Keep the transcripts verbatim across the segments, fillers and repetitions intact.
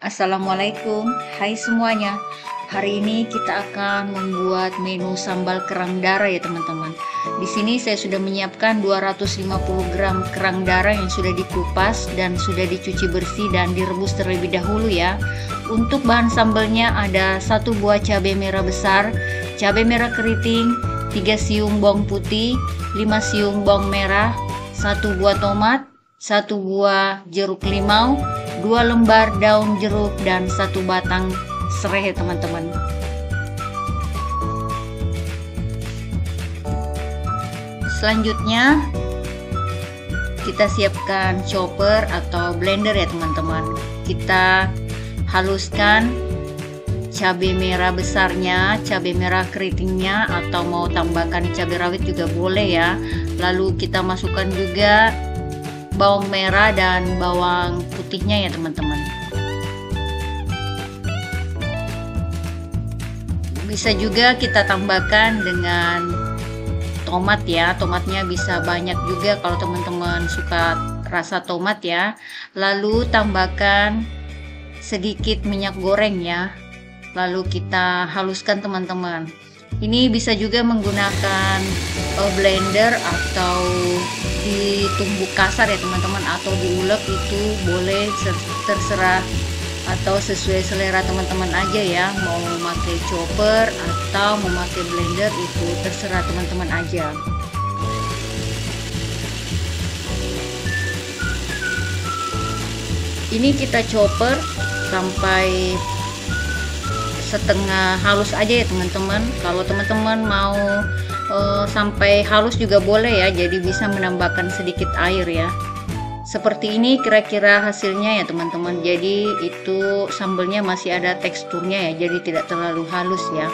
Assalamualaikum, hai semuanya. Hari ini kita akan membuat menu sambal kerang darah ya teman-teman. Di sini saya sudah menyiapkan dua ratus lima puluh gram kerang darah yang sudah dikupas dan sudah dicuci bersih dan direbus terlebih dahulu ya. Untuk bahan sambalnya ada satu buah cabai merah besar, cabai merah keriting, tiga siung bawang putih, lima siung bawang merah, satu buah tomat, satu buah jeruk limau, dua lembar daun jeruk, dan satu batang serai ya teman-teman. Selanjutnya kita siapkan chopper atau blender ya teman-teman. Kita haluskan cabai merah besarnya, cabai merah keritingnya, atau mau tambahkan cabai rawit juga boleh ya. Lalu kita masukkan juga bawang merah dan bawang putihnya ya teman-teman. Bisa juga kita tambahkan dengan tomat ya. Tomatnya bisa banyak juga kalau teman-teman suka rasa tomat ya. Lalu tambahkan sedikit minyak goreng ya. Lalu kita haluskan teman-teman. Ini bisa juga menggunakan uh, blender atau ditumbuk kasar ya teman-teman, atau diulek, itu boleh, terserah atau sesuai selera teman-teman aja ya. Mau memakai chopper atau memakai blender itu terserah teman-teman aja. Ini kita chopper sampai setengah halus aja ya teman-teman. Kalau teman-teman mau uh, sampai halus juga boleh ya, jadi bisa menambahkan sedikit air ya. Seperti ini kira-kira hasilnya ya teman-teman. Jadi itu sambalnya masih ada teksturnya ya, jadi tidak terlalu halus ya.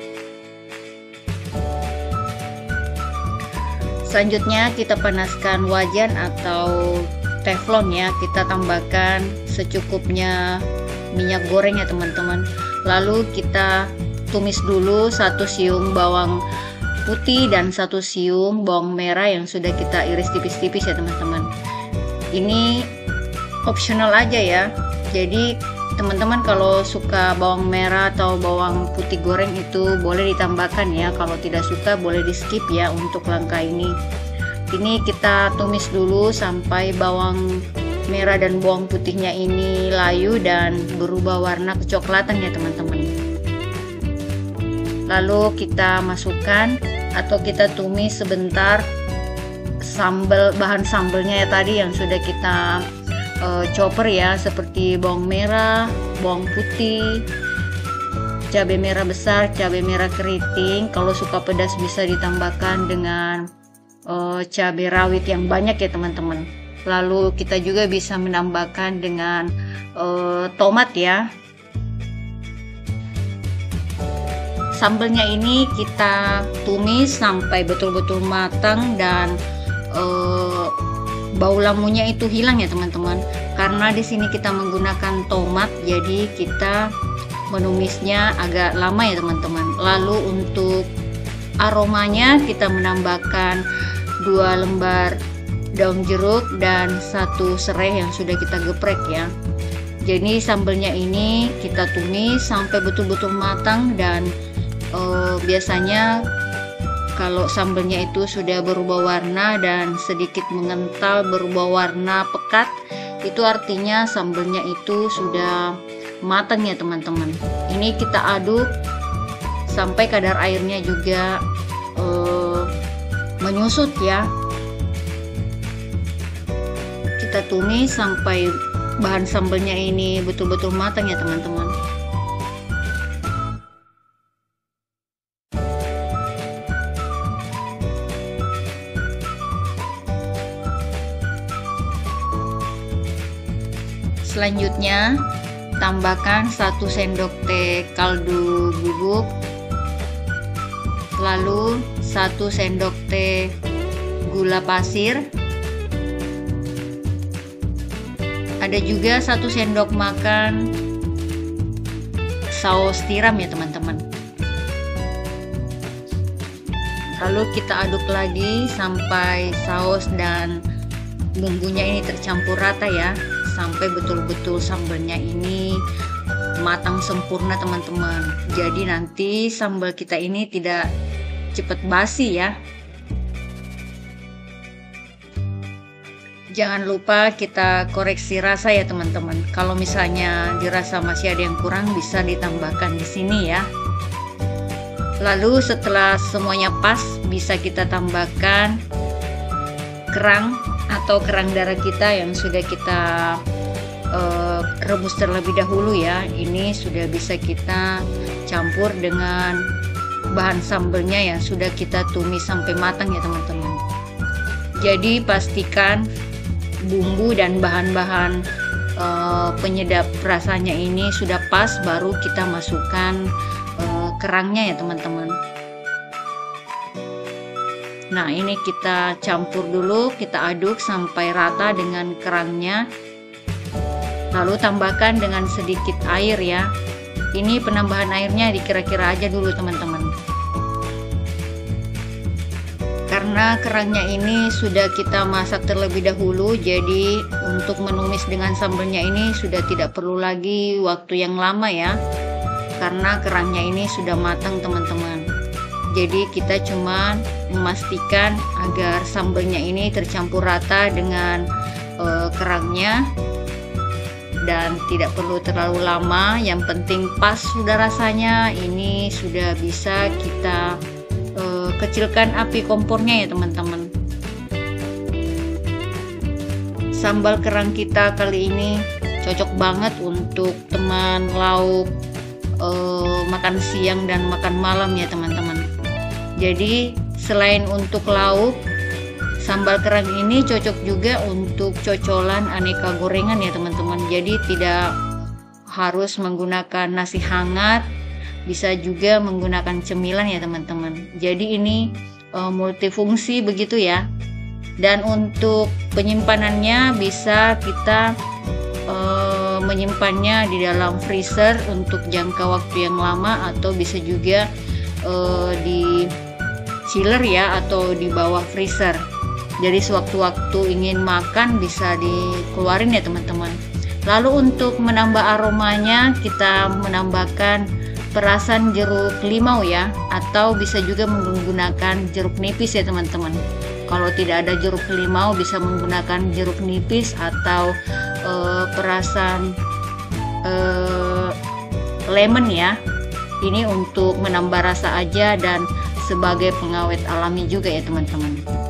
Selanjutnya kita panaskan wajan atau teflon ya. Kita tambahkan secukupnya minyak goreng ya teman-teman. Lalu kita tumis dulu satu siung bawang putih dan satu siung bawang merah yang sudah kita iris tipis-tipis ya teman-teman. Ini optional aja ya. Jadi teman-teman kalau suka bawang merah atau bawang putih goreng itu boleh ditambahkan ya. Kalau tidak suka boleh di skip ya untuk langkah ini. Ini kita tumis dulu sampai bawang merah dan bawang putihnya ini layu dan berubah warna kecoklatan ya teman-teman. Lalu kita masukkan atau kita tumis sebentar sambal, bahan sambalnya ya tadi yang sudah kita uh, chopper ya, seperti bawang merah, bawang putih, cabai merah besar, cabai merah keriting. Kalau suka pedas bisa ditambahkan dengan uh, cabai rawit yang banyak ya teman-teman. Lalu kita juga bisa menambahkan dengan uh, tomat ya. Sambalnya ini kita tumis sampai betul-betul matang dan uh, bau lamunya itu hilang ya teman-teman. Karena di sini kita menggunakan tomat, jadi kita menumisnya agak lama ya teman-teman. Lalu untuk aromanya kita menambahkan dua lembar daun jeruk dan satu serai yang sudah kita geprek ya. Jadi sambalnya ini kita tumis sampai betul-betul matang dan e, biasanya kalau sambalnya itu sudah berubah warna dan sedikit mengental, berubah warna pekat, itu artinya sambalnya itu sudah matang ya teman-teman. Ini kita aduk sampai kadar airnya juga e, menyusut ya. Kita tumis sampai bahan sambalnya ini betul-betul matang ya teman-teman. Selanjutnya tambahkan satu sendok teh kaldu bubuk, lalu satu sendok teh gula pasir. Ada juga satu sendok makan saus tiram ya teman-teman. Lalu kita aduk lagi sampai saus dan bumbunya ini tercampur rata ya, sampai betul-betul sambalnya ini matang sempurna teman-teman. Jadi nanti sambal kita ini tidak cepat basi ya. Jangan lupa kita koreksi rasa ya teman-teman. Kalau misalnya dirasa masih ada yang kurang, bisa ditambahkan di sini ya. Lalu setelah semuanya pas, bisa kita tambahkan kerang atau kerang darah kita yang sudah kita uh, rebus terlebih dahulu ya. Ini sudah bisa kita campur dengan bahan sambelnya yang sudah kita tumis sampai matang ya teman-teman. Jadi pastikan bumbu dan bahan-bahan uh, penyedap rasanya ini sudah pas, baru kita masukkan uh, kerangnya ya teman-teman. Nah, ini kita campur dulu, kita aduk sampai rata dengan kerangnya, lalu tambahkan dengan sedikit air ya. Ini penambahan airnya dikira-kira aja dulu teman-teman, karena kerangnya ini sudah kita masak terlebih dahulu, jadi untuk menumis dengan sambelnya ini sudah tidak perlu lagi waktu yang lama ya, karena kerangnya ini sudah matang teman-teman. Jadi kita cuma memastikan agar sambelnya ini tercampur rata dengan uh, kerangnya, dan tidak perlu terlalu lama, yang penting pas sudah rasanya. Ini sudah bisa kita Uh, kecilkan api kompornya ya teman-teman. Sambal kerang kita kali ini cocok banget untuk teman lauk uh, makan siang dan makan malam ya teman-teman. Jadi selain untuk lauk, sambal kerang ini cocok juga untuk cocolan aneka gorengan ya teman-teman. Jadi tidak harus menggunakan nasi hangat, bisa juga menggunakan cemilan ya teman-teman. Jadi ini uh, multifungsi begitu ya. Dan untuk penyimpanannya bisa kita uh, menyimpannya di dalam freezer untuk jangka waktu yang lama, atau bisa juga uh, di chiller ya, atau di bawah freezer. Jadi sewaktu-waktu ingin makan bisa dikeluarin ya teman-teman. Lalu untuk menambah aromanya, kita menambahkan perasan jeruk limau ya, atau bisa juga menggunakan jeruk nipis ya teman-teman. Kalau tidak ada jeruk limau, bisa menggunakan jeruk nipis atau uh, perasan uh, lemon ya. Ini untuk menambah rasa aja dan sebagai pengawet alami juga ya teman-teman.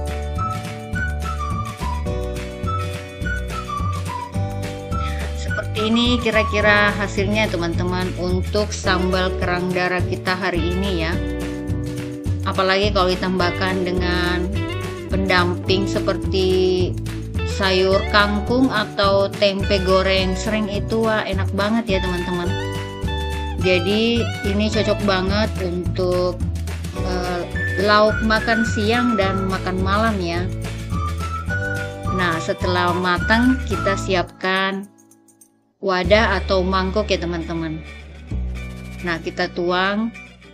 Ini kira-kira hasilnya teman-teman untuk sambal kerang darah kita hari ini ya. Apalagi kalau ditambahkan dengan pendamping seperti sayur kangkung atau tempe goreng sering, itu wah enak banget ya teman-teman. Jadi ini cocok banget untuk uh, lauk makan siang dan makan malam ya. Nah, setelah matang kita siapkan wadah atau mangkok ya teman-teman. Nah, kita tuang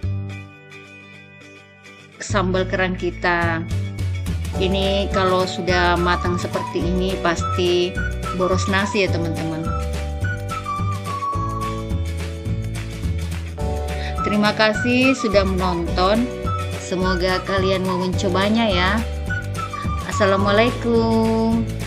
sambal kerang kita. Ini kalau sudah matang seperti ini pasti boros nasi ya teman-teman. Terima kasih sudah menonton. Semoga kalian mau mencobanya ya. Assalamualaikum.